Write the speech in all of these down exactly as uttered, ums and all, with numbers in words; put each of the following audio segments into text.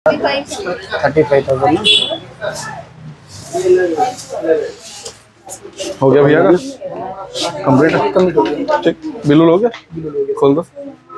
Thirty five thousand हो गया भैया का कंप्लीट ठीक। बिल हो गया, खोल दो।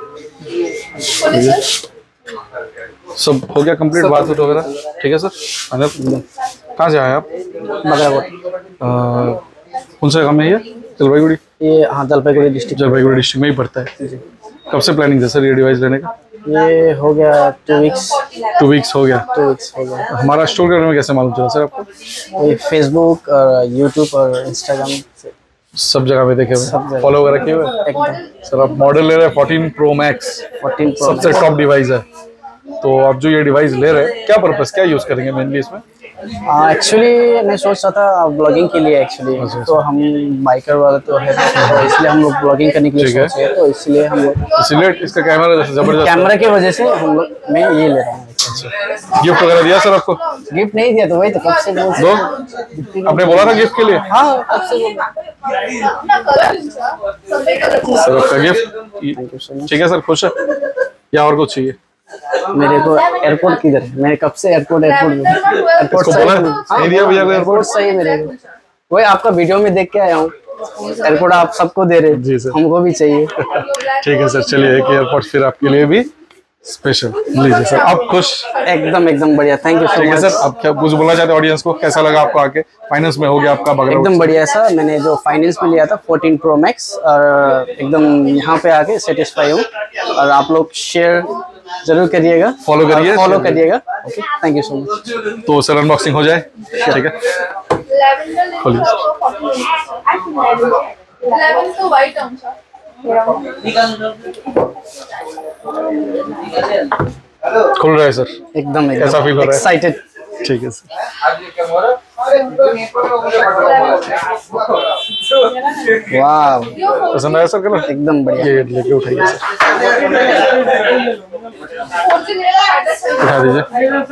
सब हो गया कंप्लीट, बात वगैरह ठीक है सर। अनिल कहाँ से आए आप? बगराकोट। कौन सा काम है ये? जलपाईगुड़ी? ये हाँ जलपाईगुड़ी डिस्ट्रिक्ट। जलपाईगुड़ी डिस्ट्रिक्ट में ही पड़ता है। कब से प्लानिंग था सर ये डिवाइस लेने का? ये हो गया टू वीक्स। टू वीक्स हो गया टू वीक्स हो गया। हमारा स्टोर के बारे में कैसे मालूम चला सर आपको? ये फेसबुक और यूट्यूब और इंस्टाग्राम से सब जगह पे देखे हुए, फॉलो वगैरह किए हुए एकदम। सर आप मॉडल ले रहे हैं fourteen pro max, fourteen pro सबसे टॉप डिवाइस है। तो आप जो ये डिवाइस ले रहे हैं क्या पर्पस, क्या यूज करेंगे मेनली इसमें? एक्चुअली मैं सोच रहा था ब्लॉगिंग के लिए एक्चुअली। तो हम बाइकर वाले तो है तो इसलिए हम लोग ब्लॉगिंग करने के लिए सोच रहे हैं, तो इसलिए हम लोग इसलिए इसका कैमरा जैसे जबरदस्त कैमरा की वजह से हम लोग मैं ये ले रहा हूँ। गिफ्ट वगैरह दिया सर आपको? गिफ्ट नहीं दिया तो वही तो कब से बोल दो आपने बोला था गिफ्ट के लिए। हाँ कब से बोल सर आपका गिफ्ट ठीक है सर, खुश है या और कुछ चाहिए? मेरे को एयरपोर्ट किधर है? मैंने कब से एयरपोर्ट एयरपोर्ट एयरपोर्ट नहीं दिया भैया को एयरपोर्ट सही मेरे को। वही आपका वीडियो में देख के आया हूँ, एयरपोर्ट आप सबको दे रहे जी सर, हमको भी चाहिए। ठीक है सर, चलिए एक एयरपोर्ट फिर आपके लिए भी स्पेशल लीजिए सर। आप खुश? एकदम एकदम बढ़िया, thank you so much sir. आप क्या कुछ बोलना चाहते हैं ऑडियंस को? कैसा लगा आपको आके? फाइनेंस में हो गया आपका बगैर? एकदम बढ़िया सर, मैंने जो फाइनेंस में लिया था फोर्टीन प्रो मैक्स और एकदम यहाँ पे आके सेटिस्फाई हूँ। और आप लोग शेयर जरूर करिएगा, फॉलो करिए फॉलो करिएगा। Okay thank you so much. तो सर अनबॉक्सिंग हो जाए ठीक है, खोलिए। खुल रहा है सर, एकदम कैसा फील हो रहा है? एक्साइटेड। ठीक है सर। वाह पसंद आया सर कलर? एकदम बढ़िया। ये लेके उठाइए सर, उठा दीजिए।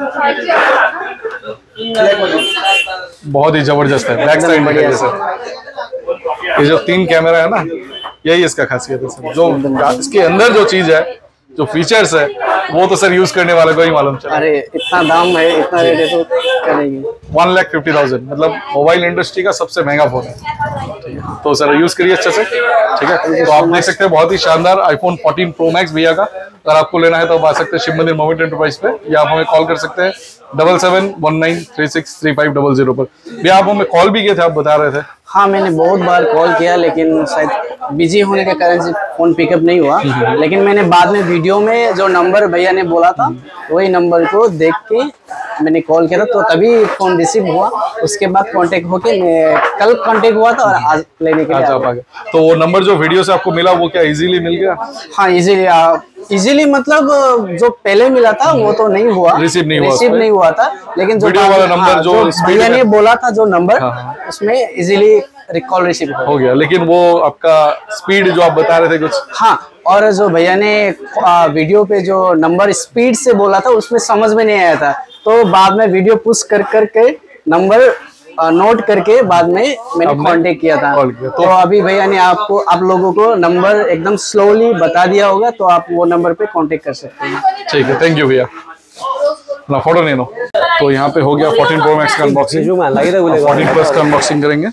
बहुत ही जबरदस्त है, बैक साइड बढ़िया है सर। ये जो तीन कैमरा है ना, यही इसका खासियत है सर। जो इसके अंदर जो चीज है, जो फीचर्स है, वो तो सर यूज करने वाले को ही मालूम चला। अरे इतना दाम है, इतना रेट है तो करेंगे। वन लाख फिफ्टी थाउजेंड मतलब मोबाइल इंडस्ट्री का सबसे महंगा फोन है। तो सर यूज करिए अच्छे से ठीक है। तो आप देख सकते हैं बहुत ही शानदार आईफोन फोर्टीन प्रो मैक्स भैया का। अगर आपको लेना है तो आप आ सकते हैं शिव मंदिर मोमेंट एंटरप्राइज पे, या आप हमें कॉल कर सकते हैं double seven one nine three six three five double zero पर। भैया आप हमें कॉल भी किए थे, आप बता रहे थे। हाँ मैंने बहुत बार कॉल किया लेकिन शायद बिजी होने के कारण से फोन पिकअप नहीं हुआ। लेकिन मैंने बाद में वीडियो में जो नंबर भैया ने बोला था वही नंबर को देख के मैंने कॉल किया था, तो तभी फोन रिसीव हुआ। उसके बाद कांटेक्ट होके मैं कल कांटेक्ट हुआ था और आज लेने के लिए आज आप आ गए। तो वो नंबर जो वीडियो से आपको मिला वो क्या इजीली मिल गया? हाँ इजीली इजीली मतलब जो पहले मिला था वो तो नहीं हुआ, रिसीव नहीं हुआ, रिसीव नहीं हुआ था। लेकिन जो वीडियो वाला नंबर हाँ, जो भैया ने बोला था जो नंबर, हाँ, हाँ। उसमें इजीली कॉल रिसीव हो गया। लेकिन वो आपका स्पीड जो आप बता रहे थे कुछ, हाँ, और जो भैया ने आ, वीडियो पे जो नंबर स्पीड से बोला था उसमें समझ में नहीं आया था, तो बाद में वीडियो पुश कर करके नंबर नोट करके बाद में मैंने कांटेक्ट किया था। किया। तो, तो अभी भैया ने आपको आप लोगों को नंबर एकदम स्लोली बता दिया होगा, तो आप वो नंबर पे कांटेक्ट कर सकते हैं। ठीक है, थैंक यू भैया। ना फोटो नहीं लो। तो यहाँ पे हो गया फोर्टीन प्रो मैक्स का अनबॉक्सिंग, फोर्टीन प्लस का अनबॉक्सिंग करेंगे।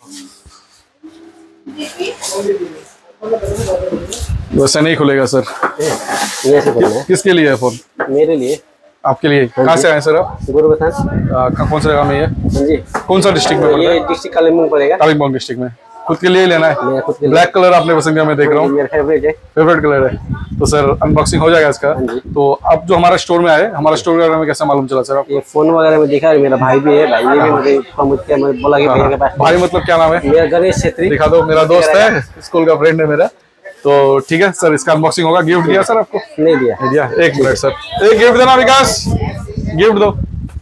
वैसे नहीं खुलेगा सर, वैसे करना है। किसके लिए है फोन? मेरे लिए। आपके लिए? कहाँ से आए सर आप? गुरुबथान। कौन सा जगह में है जी? कौन सा डिस्ट्रिक्ट में पड़ता है? ये डिस्ट्रिक्ट कालिम्पोंग पड़ेगा। कालिम्पोंग डिस्ट्रिक्ट में। खुद के लिए लेना है? ब्लैक कलर आपने पसंद किया, मैं देख रहा हूँ फेवरेट है, फेवरेट कलर है। तो सर अनबॉक्सिंग हो जाएगा इसका। तो आप जो हमारा स्टोर में आए, हमारा स्टोर के बारे में कैसा मालूम चला सर? ये फोन वगैरह में देखा, मेरा भाई भी है, भाई ने भी मुझे प्रमोट किया, मैं बोला कि भैया के पास। भाई मतलब क्या नाम है? मेरा गणेश छेत्री। दिखा दो, मेरा दोस्त है, स्कूल का फ्रेंड है मेरा। तो ठीक है सर, इसका अनबॉक्सिंग होगा। गिफ्ट दिया सर आपको? नहीं दिया। नहीं दिया? एक मिनट सर, एक गिफ्ट देना विकास, गिफ्ट दो।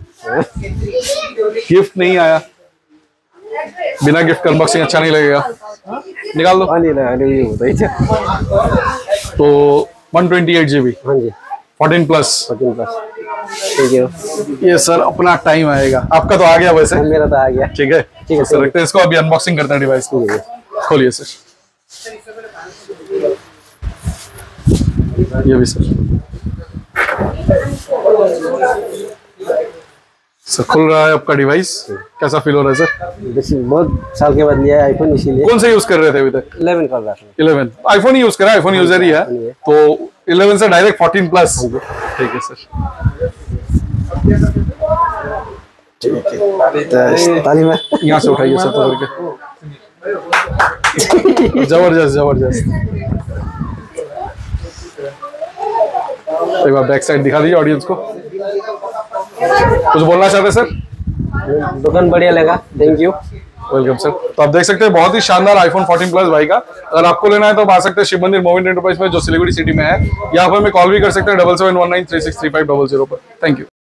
गिफ्ट नहीं आया, बिना गिफ्ट का अनबॉक्सिंग अच्छा नहीं लगेगा, निकाल दो। नहीं नहीं तो वन ट्वेंटी एट जीबी हाँ जी, फोर्टीन प्लस। फोर्टीन प्लस ठीक है। ये सर अपना टाइम आएगा, आपका तो आ गया वैसे। मेरा तो आ गया। ठीक है, ठीक है सर, रखते हैं इसको। अभी अनबॉक्सिंग करते हैं डिवाइस को। खोलिए सर, ये भी सर। सर खुल रहा है आपका डिवाइस, कैसा फील हो रहा है सर? बहुत साल के बाद लिया है आईफोन, इसीलिए। कौन सा यूज कर रहे थे अभी तक? इलेवन कर रहा था। इलेवन आईफोन ही यूज कर रहा है, आईफोन यूजर ही है, तो इलेवन से डायरेक्ट फोर्टीन प्लस। ठीक है सर, यहाँ से उठाइए सर पकड़ के। जबरदस्त जबरदस्त। एक बार बैक साइड दिखा दीजिए ऑडियंस को। कुछ बोलना चाहते हैं सर? दुकान बढ़िया लगा, थैंक यू। Welcome sir. तो आप देख सकते हैं बहुत ही शानदार आईफोन फोर्टीन प्लस भाई का। अगर आपको लेना है तो आप आ सकते हैं शिव मंदिर मोमेंट एंटरप्राइज में, जो सिलीगुड़ी सिटी में है। यहाँ पर हमें कॉल भी कर सकते हैं double seven one nine three six three five double zero पर। Thank you.